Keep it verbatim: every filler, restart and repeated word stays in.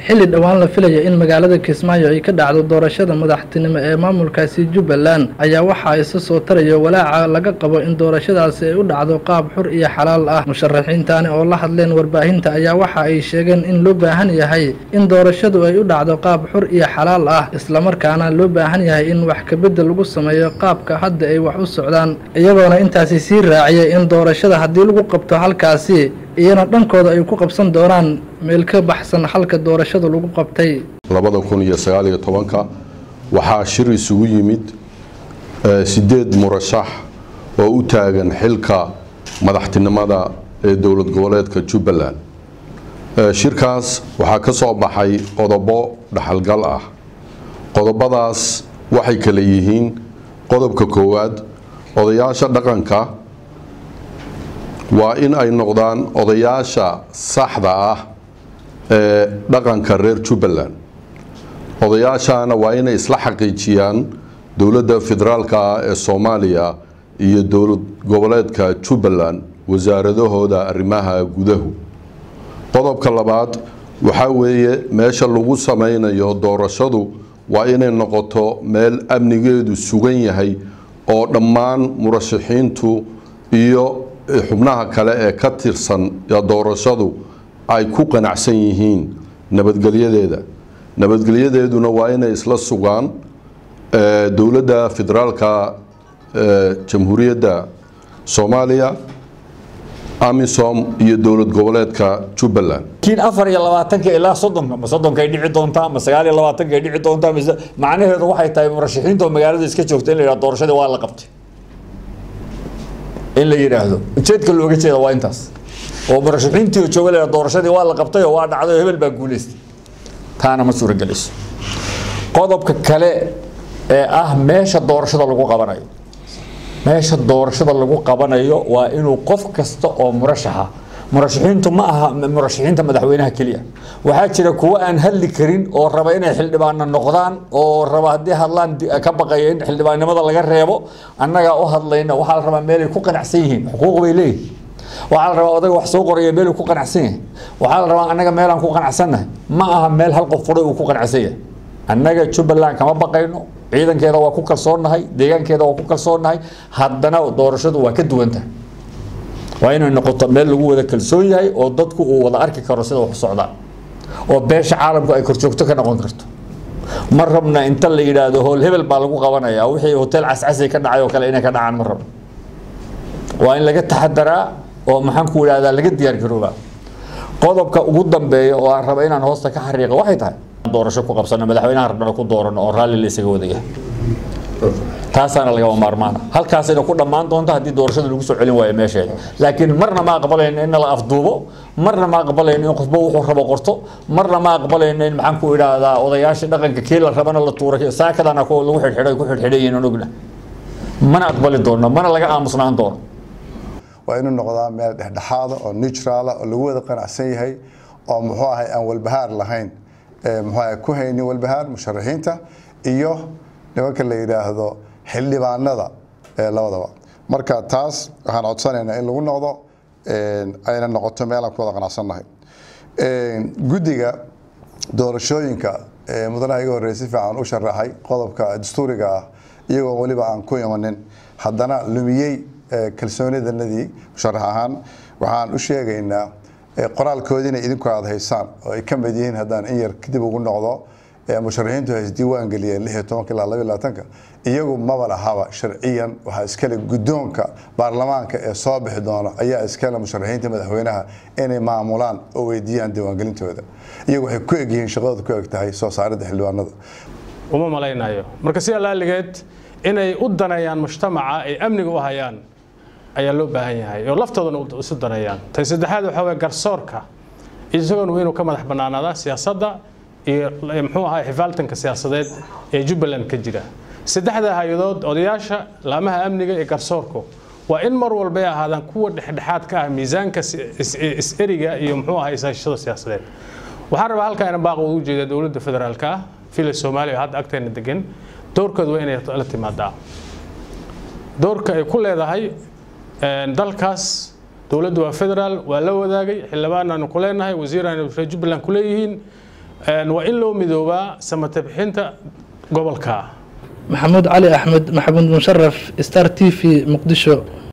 xilli dhawaan la filaya in magaalada Kismaayo ay ka dhacdo doorashada madaxtinimo ee maamulkaasi Jubbaland ayaa waxa ay soo tarayo walaaca laga qabo in doorashadaasi ay u dhacdo qaab xur iyo xalaal ah. Musharaxiintani oo la hadleen warbaahinta ayaa waxa ay sheegeen in loo baahan yahay in doorashadu ay u dhacdo qaab xur iyo xalaal ah, isla markaana loo baahan yahay in wax ka bedel lagu sameeyo qaabka hadda ay wax u socdaan, iyagoona intaasi sii raaciyay in doorashada haddii lagu qabto halkaasi iyana dhankooda ay ku qabsan doonaan meel ka baxsan halka doorashada lagu qabtay. labada kun iyo sagaal iyo tobanka waxaa shir isugu yimid sideed murashax oo u taagan xilka madaxtinimada ee dowlad goboleedka Jubbaland. shirkaas waxaa ka soo baxay qodobo dhaxalgal ah. qodobadaas waxay kala yihiin qodobka koowaad, odayaasha dhaqanka waa in ay noqdaan odayaasha saxda ah ee dhaqanka reer Jubbaland. odayaashana waa inay isla xaqiijiyaan dowladda federaalka ee Soomaaliya iyo dowlad goboleedka Jubbaland wasaaradahooda arrimaha gudaha. qodobka labaad waxa weeye meesha lagu sameynayo doorashadu waa inay noqoto meel amnigeedu sugan yahay oo dhammaan murashaxiintu iyo xubnaha kale ee ka tirsan doorashadu ay ku qanacsan yihiin nabadgelyadeeda. nabadgelyadeeduna waa inay isla sugaan dowladda federaalka jamhuuriyadda Soomaaliya, amisom iyo dowlad goboleedka Jubbaland. kiin afar iyo labaatanka ilaa soddonka ma soddonka ay dhici doontaa ma sagaal iyo labaatanka ay dhici doontaa macnaheedu waxay tahay murashaxiinta magaalada iska joogta in la yiraahdo doorashada waa la qabtay in la yiraahdo ujeedka looga jeedo waa intaas oo murashaxiintii jooga la doorashadii waa la qabtay oo waa dhacday hebel baa guuleystay taana ma suuragelayso. qodobka kale ee ah meesha doorashada lagu qabanayo meesha doorashada lagu qabanayo waa inuu qof kasta oo murashaxa murashaxiintu ma aha murashaxiinta madaxweynaha kaliya, waxaa jira kuwa aan hadli karin oo raba inay xildhibaano noqdaan oo raba haddii hadlaan ka baqaya in xildhibaanimada laga reebo. annaga u hadlayna waxaa la rabaa meel ay ku qanacsan yihiin, xuquuq bay leeyihiin. waxaa la rabaa odaga wax soo qoraya meel uu ku qanacsan yahay. waxaa la rabaa annaga meel aan ku qanacsannahay ma aha meel hal qof furay uu ku qanacsan yahay. annaga Jubbaland kama baqayno, ciidankeeda waa ku kalsoonahay, deegaankeeda waa ku kalsoonahay, haddana doorashadu waa ka duwan tahay. waa inay noqoto meel lagu wada kalsoon yahay oo dadku uu wada arki karo sida wax socdaan oo beesha caalamku ay korjoogto ka noqon karto. ma rabna inta la yiraahdo hool hebel baa lagu qabanayaa wixii hotel cascasi ka dhacay oo kale inay ka dhacaan ma rabno. waa in laga taxadaraa oo maxaan ku yiraahdaa laga diyaar garoobaa. qodobka ugu dambeeya oo aan raba inaan hoosta ka xariiqo waxay tahay doorasho ku qabsana madaxweynaha rabna ku doorano oo raalli la isaga wadaya. taasana laga maarmaana halkaas inay ku dhamaan doonto haddii doorashada lagu soo celin waayo meesheeda. laakiin marna ma aqbalayno in la afduubo, marna ma aqbalayno in qofba wuxuu rabo qorto, marna ma aqbalayno in maxaan ku yiraahdaa odayaasha dhaqanka kii la rabana la tuuray saakadana ku lagu xidhxidhay ku xidhxidhayeen ogna mana aqbali doono, mana laga aamusnaan doono. waa inuu noqdaa meel dhexdhexaad oo neutral oo lagu wada qanacsan yahay oo muxuu ahay aan walbahaar lahayn ee muxuu ahay ku hayni walbahaar musharaxiinta iyo nimanka la yiraahdo xildhibaanada ee labadaba. marka taas waxaan codsanaynaa in lagu noqdo ayna noqoto meel aan ku wada qanacsannahay. guddiga doorashooyinka ee mudanaha iga horreeyay si fiican u sharaxay qodobka dastuuriga ah iyagoo waliba aan ku imanin haddana lumiyey kalsoonidanadii musharax ahaan waxaan u sheegaynaa qoraalkoodii inay idinku aad haysaan oo ay ka mid yihiin haddaan in yar kadib ugu noqdo musharaxiintu ay diiwaan geliyeen lix iyo tobanka ilaa laba iyo labaatanka iyagu maba lahaba sharciyan waxaa iskale guddoonka baarlamaanka ee soo bixi doona ayaa iskale musharaxiinta madaxweynaha inay maamulaan oo weydiiyaan diiwaangelintooda. iyagu waxay ku egyihiin shaqadooda ku eg tahay soo saaridda xildhibaanada. uma malaynayo marka si allaaligeed inay u danayaan mujtamaca ay amniga u hayaan ayaa loo baahan yahay oo laftoodana isu danayaan. tan saddexaad waxa weeye garsoorka isagoona inuu ka madax bannaanaada siyaasadda iyo muxuu ahaa xifaaltanka siyaasadeed ee Jubbaland ka jira. saddexda hay'adood odayaasha laamaha amniga ee garsoorku waa in mar walba ay ahaadaan kuwa dhexdhexaad ka ah miisaanka is-eriga iyo muxuu ahaa isaashada siyaasadeed. waxaan rabaa halka inaan baaq ugu jeedo dowladda federaalka ah fila Soomaaliya hadda agteena degan doorkooda waa inay la timaadaa. doorka ay ku leedahay dalkaas dowladdu waa federaal waa la wadaagay xildhibaanana ku leenahay wasiirana Jubbaland ku leeyihiin waa in loo midoobaa samata bixinta gobolka. maxamuud cali axmed maxamuud musharraf star t v muqdisho.